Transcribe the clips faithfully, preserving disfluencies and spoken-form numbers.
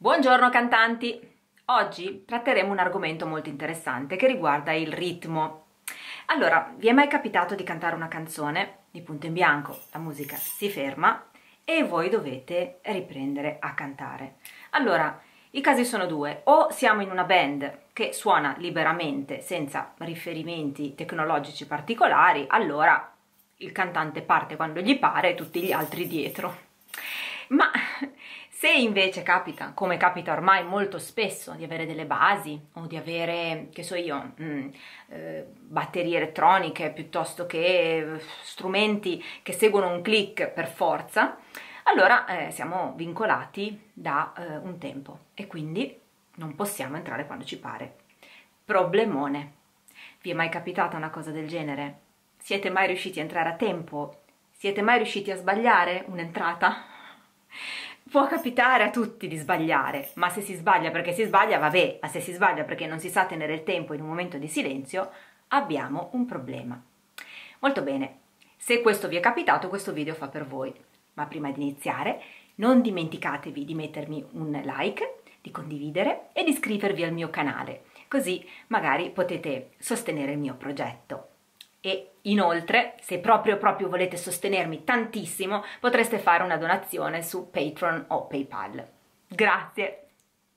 Buongiorno cantanti! Oggi tratteremo un argomento molto interessante che riguarda il ritmo. Allora, vi è mai capitato di cantare una canzone di punto in bianco, la musica si ferma e voi dovete riprendere a cantare? Allora, i casi sono due: o siamo in una band che suona liberamente senza riferimenti tecnologici particolari, allora il cantante parte quando gli pare e tutti gli altri dietro. Ma se invece capita, come capita ormai molto spesso, di avere delle basi o di avere, che so io, mh, eh, batterie elettroniche piuttosto che strumenti che seguono un click per forza, allora eh, siamo vincolati da eh, un tempo e quindi non possiamo entrare quando ci pare. Problemone. Vi è mai capitata una cosa del genere? Siete mai riusciti a entrare a tempo? Siete mai riusciti a sbagliare un'entrata? Può capitare a tutti di sbagliare, ma se si sbaglia perché si sbaglia, vabbè, ma se si sbaglia perché non si sa tenere il tempo in un momento di silenzio, abbiamo un problema. Molto bene, se questo vi è capitato, questo video fa per voi. Ma prima di iniziare, non dimenticatevi di mettermi un like, di condividere e di iscrivervi al mio canale, così magari potete sostenere il mio progetto. E inoltre, se proprio proprio volete sostenermi tantissimo, potreste fare una donazione su Patreon o PayPal. Grazie!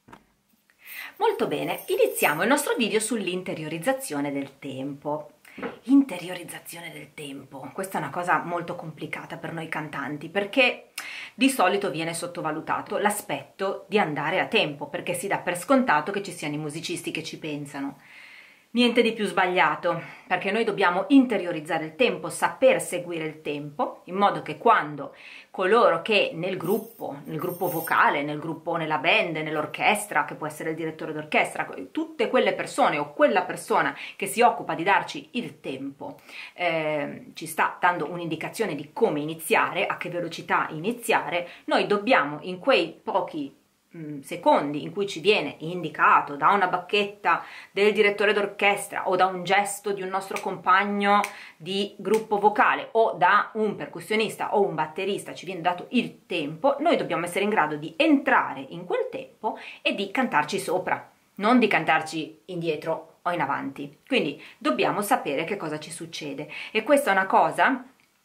Molto bene, iniziamo il nostro video sull'interiorizzazione del tempo. Interiorizzazione del tempo, questa è una cosa molto complicata per noi cantanti, perché di solito viene sottovalutato l'aspetto di andare a tempo, perché si dà per scontato che ci siano i musicisti che ci pensano. Niente di più sbagliato, perché noi dobbiamo interiorizzare il tempo, saper seguire il tempo, in modo che quando coloro che nel gruppo, nel gruppo vocale, nel gruppo, nella band, nell'orchestra, che può essere il direttore d'orchestra, tutte quelle persone o quella persona che si occupa di darci il tempo, eh, ci sta dando un'indicazione di come iniziare, a che velocità iniziare, noi dobbiamo in quei pochi secondi in cui ci viene indicato da una bacchetta del direttore d'orchestra o da un gesto di un nostro compagno di gruppo vocale o da un percussionista o un batterista, ci viene dato il tempo, noi dobbiamo essere in grado di entrare in quel tempo e di cantarci sopra, non di cantarci indietro o in avanti. Quindi dobbiamo sapere che cosa ci succede, e questa è una cosa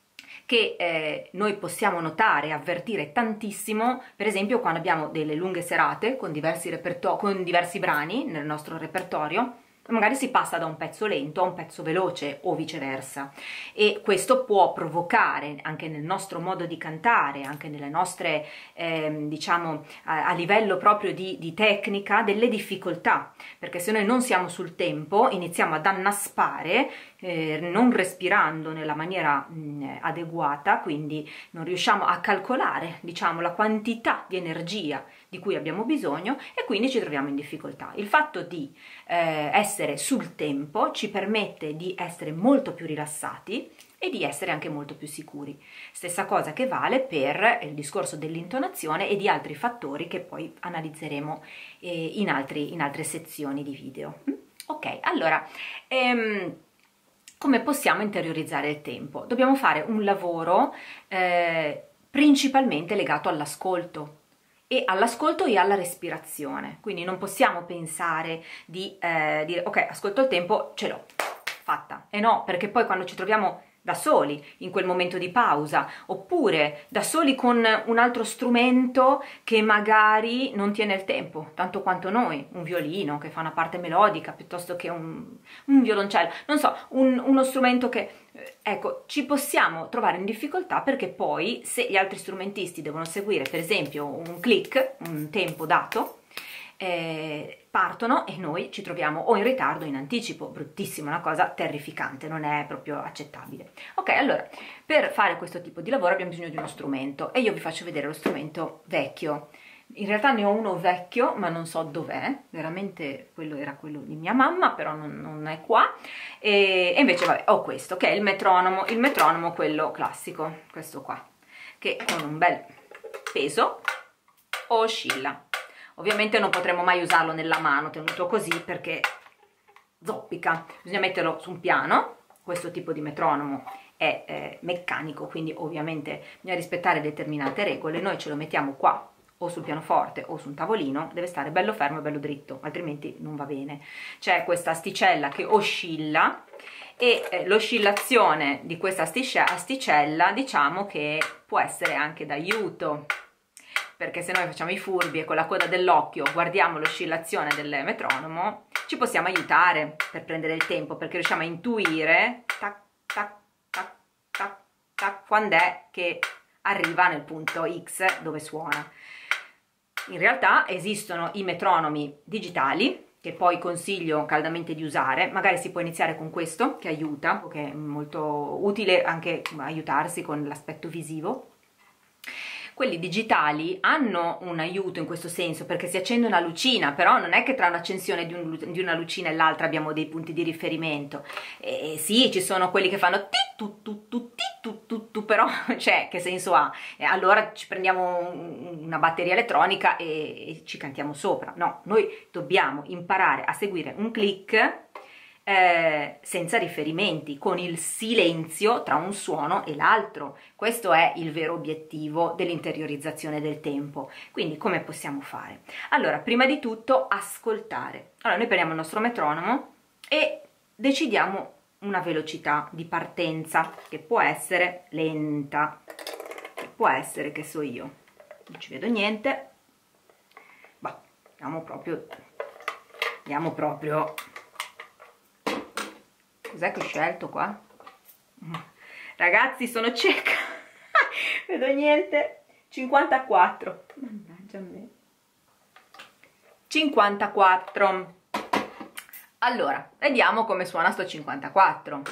che eh, noi possiamo notare e avvertire tantissimo, per esempio quando abbiamo delle lunghe serate con diversi, con diversi brani nel nostro repertorio. Magari si passa da un pezzo lento a un pezzo veloce o viceversa, e questo può provocare anche nel nostro modo di cantare, anche nelle nostre eh, diciamo a, a livello proprio di, di tecnica, delle difficoltà, perché se noi non siamo sul tempo iniziamo ad annaspare, eh, non respirando nella maniera mh, adeguata, quindi non riusciamo a calcolare diciamo la quantità di energia di cui abbiamo bisogno e quindi ci troviamo in difficoltà. Il fatto di eh, essere sul tempo ci permette di essere molto più rilassati e di essere anche molto più sicuri. Stessa cosa che vale per il discorso dell'intonazione e di altri fattori che poi analizzeremo eh, in, altri, in altre sezioni di video. Ok, allora, ehm, come possiamo interiorizzare il tempo? Dobbiamo fare un lavoro eh, principalmente legato all'ascolto, e all'ascolto e alla respirazione. Quindi non possiamo pensare di eh, dire ok, ascolto il tempo, ce l'ho fatta, e no, perché poi quando ci troviamo da soli in quel momento di pausa, oppure da soli con un altro strumento che magari non tiene il tempo tanto quanto noi, un violino che fa una parte melodica piuttosto che un, un violoncello, non so, un, uno strumento che, ecco, ci possiamo trovare in difficoltà, perché poi se gli altri strumentisti devono seguire per esempio un click, un tempo dato, eh, partono e noi ci troviamo o in ritardo o in anticipo. Bruttissimo, una cosa terrificante, non è proprio accettabile. Ok, allora, per fare questo tipo di lavoro abbiamo bisogno di uno strumento, e io vi faccio vedere lo strumento vecchio. In realtà ne ho uno vecchio, ma non so dov'è, veramente quello era quello di mia mamma, però non, non è qua, e, e invece vabbè, ho questo, che è il metronomo, il metronomo quello classico, questo qua, che con un bel peso oscilla. Ovviamente non potremo mai usarlo nella mano tenuto così, perché zoppica, bisogna metterlo su un piano. Questo tipo di metronomo è eh, meccanico, quindi ovviamente bisogna rispettare determinate regole. Noi ce lo mettiamo qua o sul pianoforte o su un tavolino deve stare bello fermo e bello dritto, altrimenti non va bene. C'è questa asticella che oscilla e eh, l'oscillazione di questa asticella diciamo che può essere anche d'aiuto, perché se noi facciamo i furbi e con la coda dell'occhio guardiamo l'oscillazione del metronomo, ci possiamo aiutare per prendere il tempo, perché riusciamo a intuire tac, tac, tac, tac, tac, quando è che arriva nel punto X dove suona. In realtà esistono i metronomi digitali, che poi consiglio caldamente di usare. Magari si può iniziare con questo, che aiuta, che è molto utile anche aiutarsi con l'aspetto visivo. Quelli digitali hanno un aiuto in questo senso, perché si accende una lucina, però non è che tra un'accensione di, un, di una lucina e l'altra abbiamo dei punti di riferimento. E sì, ci sono quelli che fanno ti tu tu tu ti tu tu tu, però cioè, che senso ha? E allora ci prendiamo una batteria elettronica e, e ci cantiamo sopra. No, noi dobbiamo imparare a seguire un click Eh, senza riferimenti, con il silenzio tra un suono e l'altro. Questo è il vero obiettivo dell'interiorizzazione del tempo. Quindi come possiamo fare? Allora, prima di tutto ascoltare. Allora, noi prendiamo il nostro metronomo e decidiamo una velocità di partenza, che può essere lenta, che può essere, che so io, non ci vedo niente, ma andiamo proprio, andiamo proprio cos'è che ho scelto qua? Ragazzi, sono cieca, vedo niente. cinquantaquattro, mannaggia me. cinquantaquattro. Allora, vediamo come suona sto cinquantaquattro.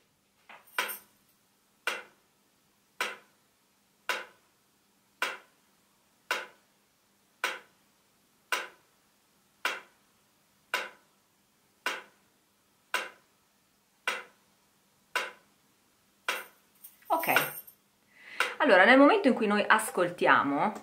Ok, allora nel momento in cui noi ascoltiamo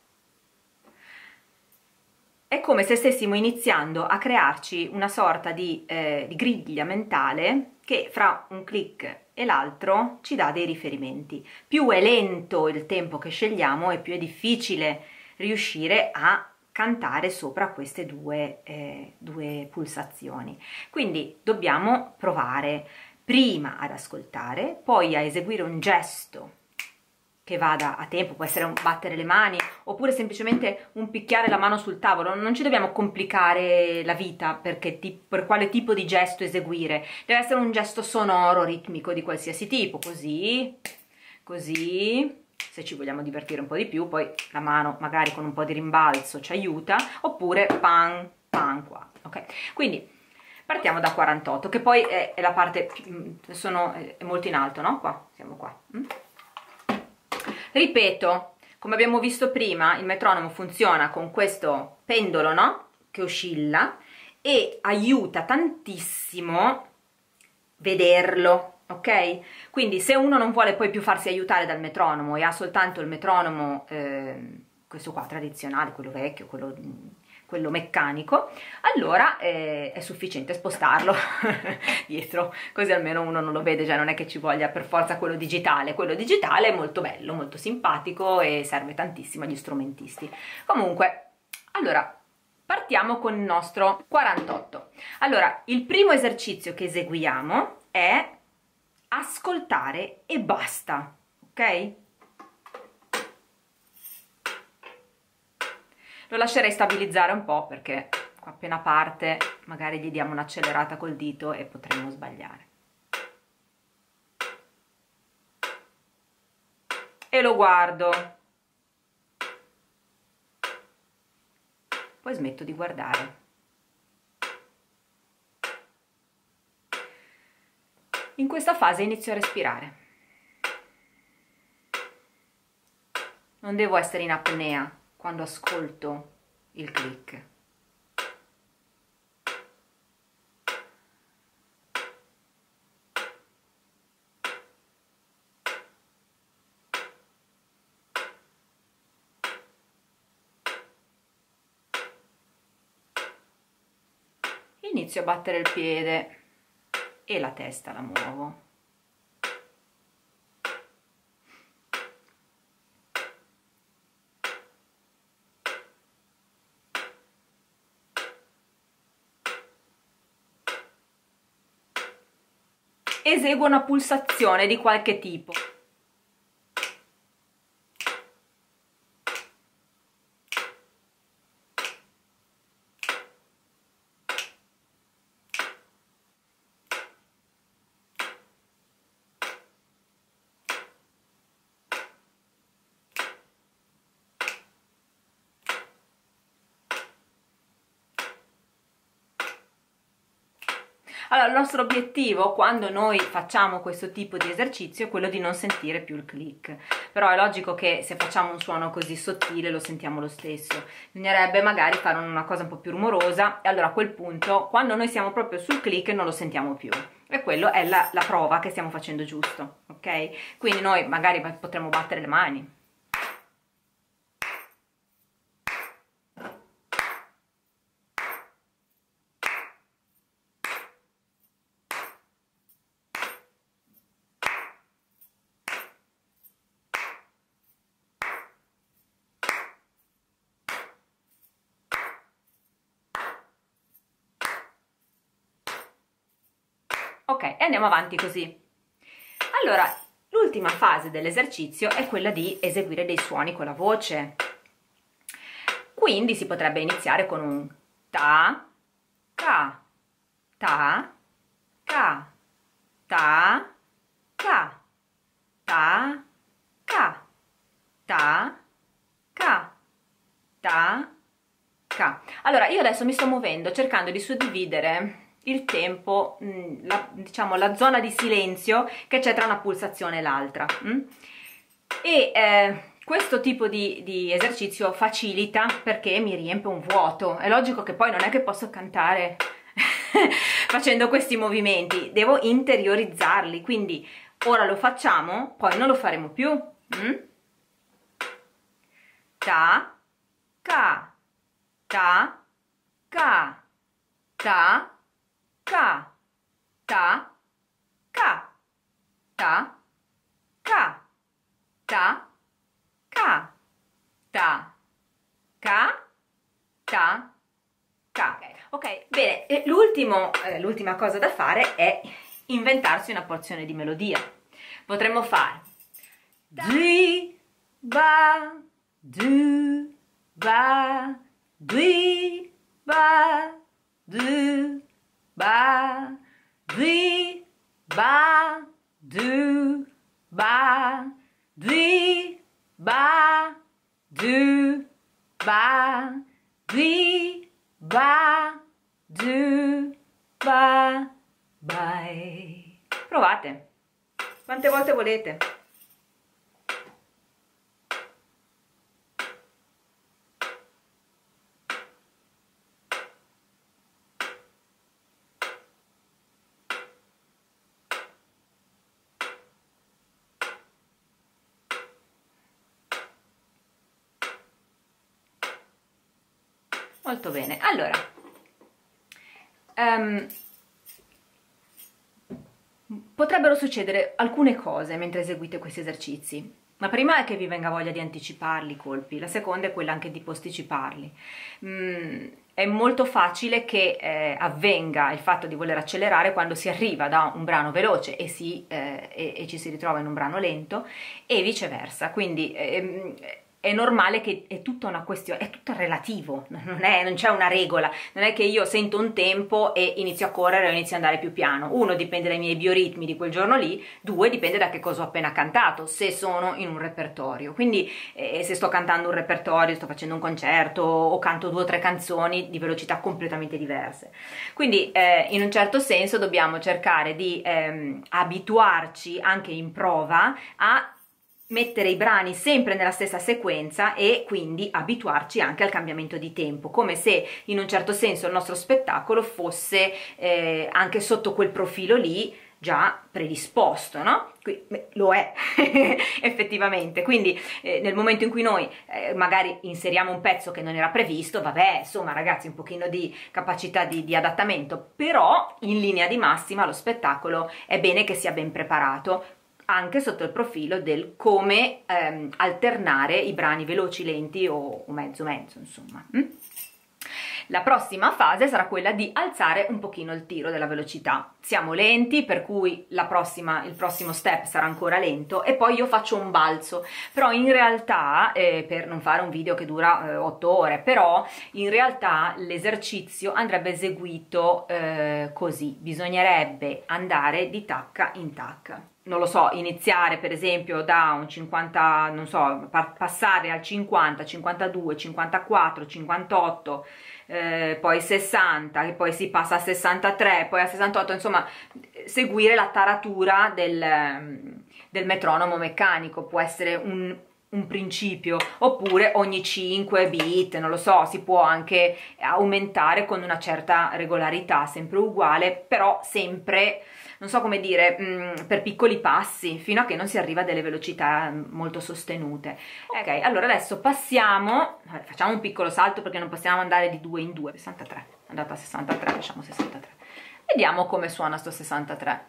è come se stessimo iniziando a crearci una sorta di, eh, di griglia mentale che fra un click e l'altro ci dà dei riferimenti. Più è lento il tempo che scegliamo e più è difficile riuscire a cantare sopra queste due, eh, due pulsazioni. Quindi dobbiamo provare prima ad ascoltare, poi a eseguire un gesto che vada a tempo, può essere un battere le mani oppure semplicemente un picchiare la mano sul tavolo. Non ci dobbiamo complicare la vita perché per quale tipo di gesto eseguire, deve essere un gesto sonoro, ritmico di qualsiasi tipo, così, così. Se ci vogliamo divertire un po' di più, poi la mano magari con un po' di rimbalzo ci aiuta, oppure pan pan qua, ok? Quindi partiamo da quarantotto, che poi è, è la parte, sono, è molto in alto, no? Qua, siamo qua. Mm? Ripeto, come abbiamo visto prima, il metronomo funziona con questo pendolo, no? Che oscilla e aiuta tantissimo vederlo, ok? Quindi se uno non vuole poi più farsi aiutare dal metronomo e ha soltanto il metronomo, eh, questo qua tradizionale, quello vecchio, quello... quello meccanico, allora eh, è sufficiente spostarlo dietro, così almeno uno non lo vede, cioè non è che ci voglia per forza quello digitale. Quello digitale è molto bello, molto simpatico e serve tantissimo agli strumentisti. Comunque, allora, partiamo con il nostro quarantotto. Allora, il primo esercizio che eseguiamo è ascoltare e basta, ok? Lo lascerei stabilizzare un po' perché appena parte magari gli diamo un'accelerata col dito e potremmo sbagliare. E lo guardo. Poi smetto di guardare. In questa fase inizio a respirare. Non devo essere in apnea quando ascolto il click. Inizio a battere il piede e la testa la muovo. eseguo una pulsazione di qualche tipo. Allora, il nostro obiettivo quando noi facciamo questo tipo di esercizio è quello di non sentire più il click, però è logico che se facciamo un suono così sottile lo sentiamo lo stesso. Bisognerebbe magari fare una cosa un po' più rumorosa e allora a quel punto quando noi siamo proprio sul click non lo sentiamo più, e quello è la, la prova che stiamo facendo giusto, ok? Quindi noi magari potremmo battere le mani. Ok, e andiamo avanti così. Allora, l'ultima fase dell'esercizio è quella di eseguire dei suoni con la voce. Quindi si potrebbe iniziare con un ta, ca, ta, ca, ta, ca, ta, ca, ta, ca, ta, ca. Allora, io adesso mi sto muovendo cercando di suddividere il tempo, la, diciamo la zona di silenzio che c'è tra una pulsazione e l'altra, e eh, questo tipo di, di esercizio facilita perché mi riempie un vuoto. È logico che poi non è che posso cantare facendo questi movimenti, devo interiorizzarli, quindi ora lo facciamo, poi non lo faremo più. mm? Ta, ca, ta, ca, ta, ca, ta, ca, ta, ca, ta, ca, ta, ca, ta, ca. Ok, bene, l'ultimo, eh, l'ultima cosa da fare è inventarsi una porzione di melodia. Potremmo fare di, ba, du, ba, di, ba, du, ba, di, ba, du, ba, di, ba, du, ba, di, ba, du, ba, bye. Provate, quante volte volete. Molto bene, allora um, potrebbero succedere alcune cose mentre eseguite questi esercizi. La prima è che vi venga voglia di anticiparli i colpi, la seconda è quella anche di posticiparli. Mm, è molto facile che eh, avvenga il fatto di voler accelerare quando si arriva da un brano veloce e, si, eh, e, e ci si ritrova in un brano lento, e viceversa, quindi ehm, è normale che è tutta una questione, è tutto relativo, non è, non c'è una regola, non è che io sento un tempo e inizio a correre o inizio ad andare più piano. Uno, dipende dai miei bioritmi di quel giorno lì, due, dipende da che cosa ho appena cantato, se sono in un repertorio, quindi eh, se sto cantando un repertorio, sto facendo un concerto o canto due o tre canzoni di velocità completamente diverse. Quindi eh, in un certo senso dobbiamo cercare di ehm, abituarci anche in prova a mettere i brani sempre nella stessa sequenza e quindi abituarci anche al cambiamento di tempo, come se in un certo senso il nostro spettacolo fosse eh, anche sotto quel profilo lì già predisposto, no? Lo è effettivamente, quindi eh, nel momento in cui noi eh, magari inseriamo un pezzo che non era previsto, vabbè, insomma ragazzi, un pochino di capacità di, di adattamento, però in linea di massima lo spettacolo è bene che sia ben preparato, anche sotto il profilo del come ehm, alternare i brani veloci, lenti o, o mezzo mezzo, insomma. Mm? La prossima fase sarà quella di alzare un pochino il tiro della velocità. Siamo lenti, per cui la prossima, il prossimo step sarà ancora lento e poi io faccio un balzo, però in realtà, eh, per non fare un video che dura eh, otto ore, però in realtà l'esercizio andrebbe eseguito eh, così, bisognerebbe andare di tacca in tacca. Non lo so, iniziare per esempio da un cinquanta, non so, passare al cinquanta, cinquantadue, cinquantaquattro, cinquantotto, eh, poi sessanta, e poi si passa a sessantatré, poi a sessantotto, insomma, seguire la taratura del, del metronomo meccanico può essere un, un principio, oppure ogni cinque beat, non lo so, si può anche aumentare con una certa regolarità, sempre uguale, però sempre, non so come dire, mh, per piccoli passi, fino a che non si arriva a delle velocità molto sostenute. Ok, allora adesso passiamo, facciamo un piccolo salto perché non possiamo andare di due in due, sessantatré, è andata a sessantatré, lasciamo sessantatré. Vediamo come suona sto sessantatré.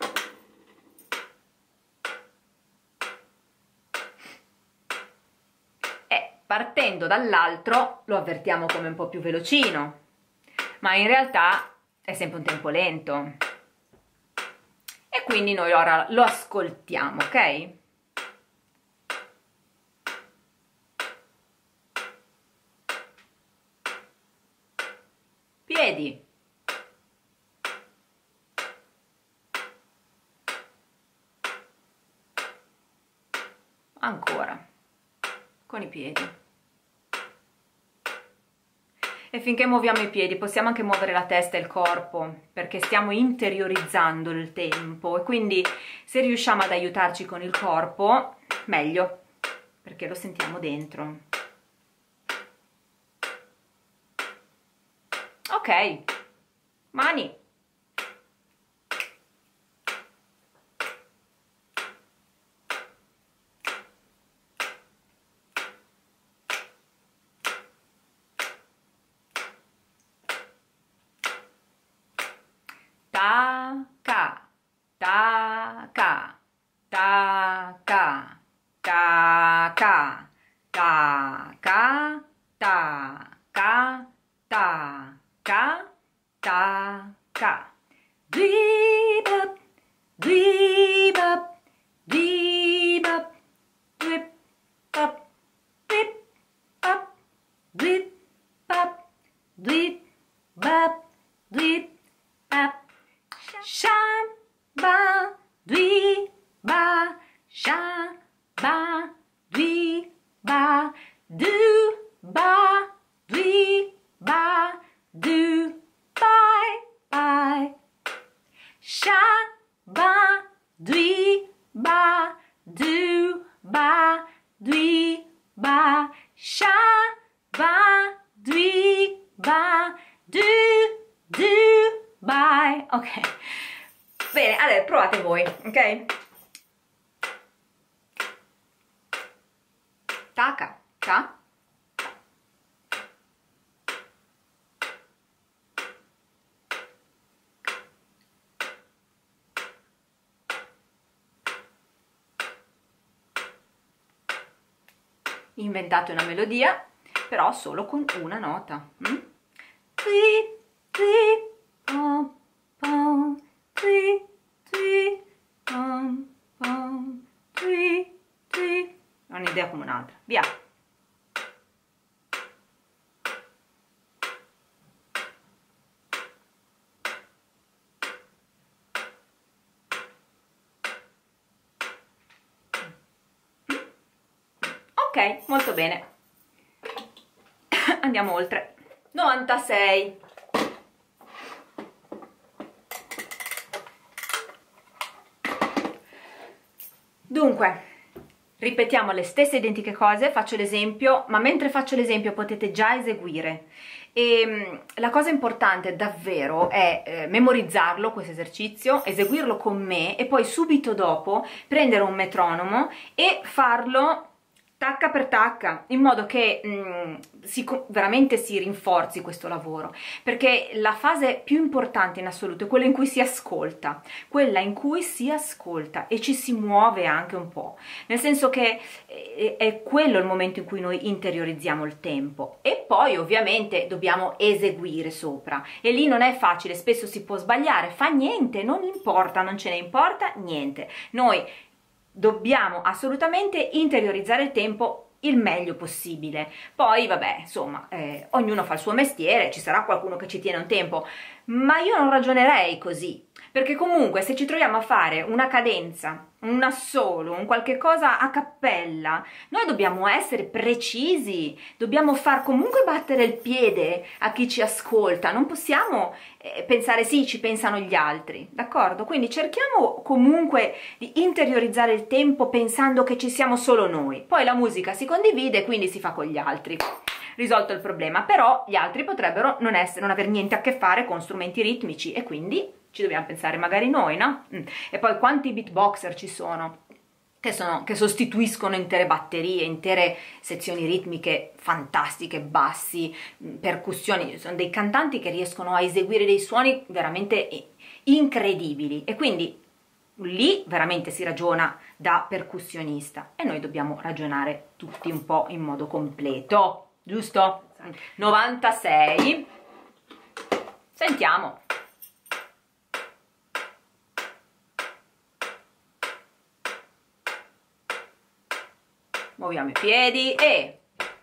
E partendo dall'altro lo avvertiamo come un po' più velocino, ma in realtà è sempre un tempo lento. E quindi noi ora lo ascoltiamo, ok? Piedi. Ancora. Con i piedi. E finché muoviamo i piedi possiamo anche muovere la testa e il corpo, perché stiamo interiorizzando il tempo, e quindi se riusciamo ad aiutarci con il corpo, meglio, perché lo sentiamo dentro. Ok, mani. Ta-ca, ta-ca, ta-ca, ta-ca, ta-ca, ta-ca, ta-ca, ta-ca. Dweep-up, dweep-up, dweep-up, dweep-up, dweep-up, dweep-up, dweep-up, dweep-up. Shamba, dweeba, shamba, dweeba, do-ba, dweeba, do, bye, bye. Shamba, dweeba, do-ba, dweeba, shamba, dweeba, do, do, bye. Ok, bene, adesso provate voi, ok? Taca, ta. Inventate una melodia, però solo con una nota. Mm? Qui, qui, pom, pom, qui, qui, pom, pom, qui, qui. Ho un'idea come un'altra. Via. Ok, molto bene. Andiamo oltre. novantasei. Dunque, ripetiamo le stesse identiche cose, faccio l'esempio, ma mentre faccio l'esempio potete già eseguire. E la cosa importante davvero è eh, memorizzarlo, questo esercizio, eseguirlo con me e poi subito dopo prendere un metronomo e farlo tacca per tacca, in modo che mh, si, veramente si rinforzi questo lavoro, perché la fase più importante in assoluto è quella in cui si ascolta, quella in cui si ascolta e ci si muove anche un po', nel senso che è, è quello il momento in cui noi interiorizziamo il tempo, e poi ovviamente dobbiamo eseguire sopra, e lì non è facile, spesso si può sbagliare, fa niente, non importa, non ce ne importa niente, noi dobbiamo assolutamente interiorizzare il tempo il meglio possibile. Poi vabbè, insomma, eh, ognuno fa il suo mestiere, ci sarà qualcuno che ci tiene un tempo, ma io non ragionerei così, perché comunque se ci troviamo a fare una cadenza, un assolo, un qualche cosa a cappella, noi dobbiamo essere precisi, dobbiamo far comunque battere il piede a chi ci ascolta, non possiamo eh, pensare sì, ci pensano gli altri, d'accordo? Quindi cerchiamo comunque di interiorizzare il tempo pensando che ci siamo solo noi, poi la musica si condivide, quindi si fa con gli altri. Risolto il problema, però gli altri potrebbero non, essere, non aver niente a che fare con strumenti ritmici e quindi ci dobbiamo pensare magari noi, no? Mm. E poi quanti beatboxer ci sono che, sono che sostituiscono intere batterie, intere sezioni ritmiche fantastiche, bassi, percussioni, sono dei cantanti che riescono a eseguire dei suoni veramente incredibili e quindi lì veramente si ragiona da percussionista e noi dobbiamo ragionare tutti un po' in modo completo. Giusto? novantasei. Sentiamo. Muoviamo i piedi e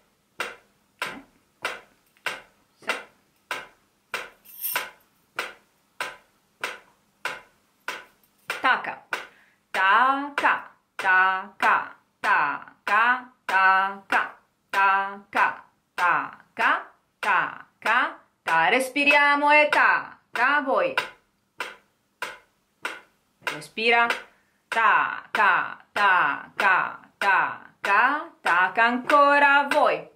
taca, taca, taca, taca, taca, taca. Ta, ca, ta, ca, ta, respiriamo e ta, ca, voi, respira, ta, ca, ta, ca, ta, ca, ta, ca, ancora, voi,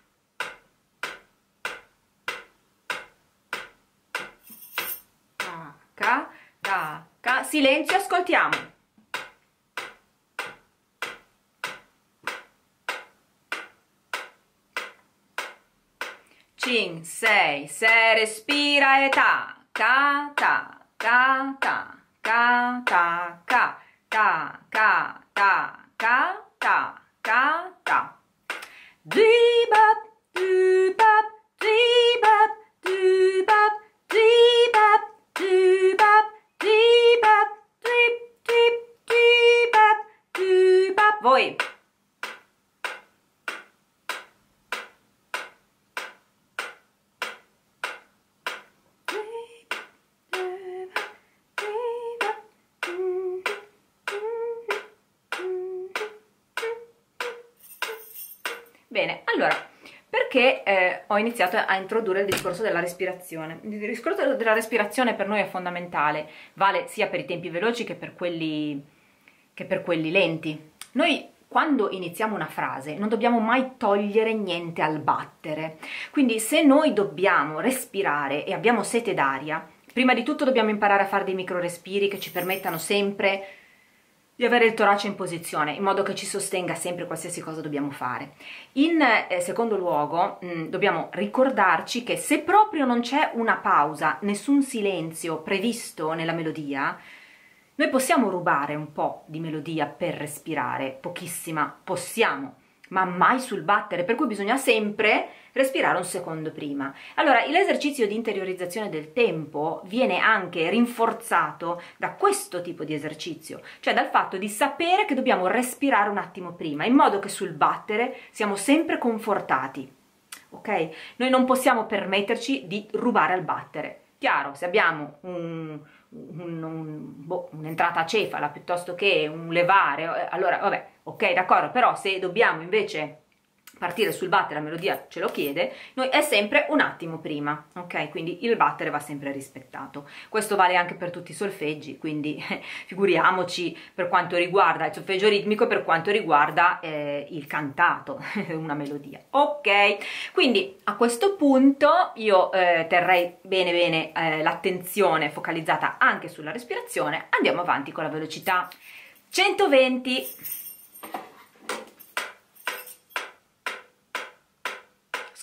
ta, ca, ta, ca, silenzio, ascoltiamo. cinque, sei, sei, respira e ta, ca, ta, ca, ta, ca, ta, ca, ta, ca, ta, ca, ta, ca, ta. Dee-bop, doo-bop, dee-bop, doo-bop, dee-bop, doo-bop, dee-bop, dee-dee, dee-bop, doo-bop. Voi. Bene, allora, perché eh, ho iniziato a introdurre il discorso della respirazione? Il discorso della respirazione per noi è fondamentale, vale sia per i tempi veloci che per quelli, che per quelli lenti. Noi quando iniziamo una frase non dobbiamo mai togliere niente al battere, quindi se noi dobbiamo respirare e abbiamo sete d'aria, prima di tutto dobbiamo imparare a fare dei micro respiri che ci permettano sempre di avere il torace in posizione, in modo che ci sostenga sempre qualsiasi cosa dobbiamo fare. In eh, secondo luogo, mh, dobbiamo ricordarci che se proprio non c'è una pausa, nessun silenzio previsto nella melodia, noi possiamo rubare un po' di melodia per respirare, pochissima possiamo, ma mai sul battere, per cui bisogna sempre respirare un secondo prima. Allora, l'esercizio di interiorizzazione del tempo viene anche rinforzato da questo tipo di esercizio, cioè dal fatto di sapere che dobbiamo respirare un attimo prima, in modo che sul battere siamo sempre confortati, ok? Noi non possiamo permetterci di rubare al battere. Chiaro, se abbiamo un... Un, un, boh, un'entrata a cefala piuttosto che un levare, allora vabbè, ok, d'accordo, però se dobbiamo invece partire sul battere, la melodia ce lo chiede, noi è sempre un attimo prima, ok? Quindi il battere va sempre rispettato. Questo vale anche per tutti i solfeggi, quindi eh, figuriamoci per quanto riguarda il solfeggio ritmico e per quanto riguarda eh, il cantato, una melodia. Ok, quindi a questo punto io eh, terrei bene bene eh, l'attenzione focalizzata anche sulla respirazione. Andiamo avanti con la velocità. centoventi.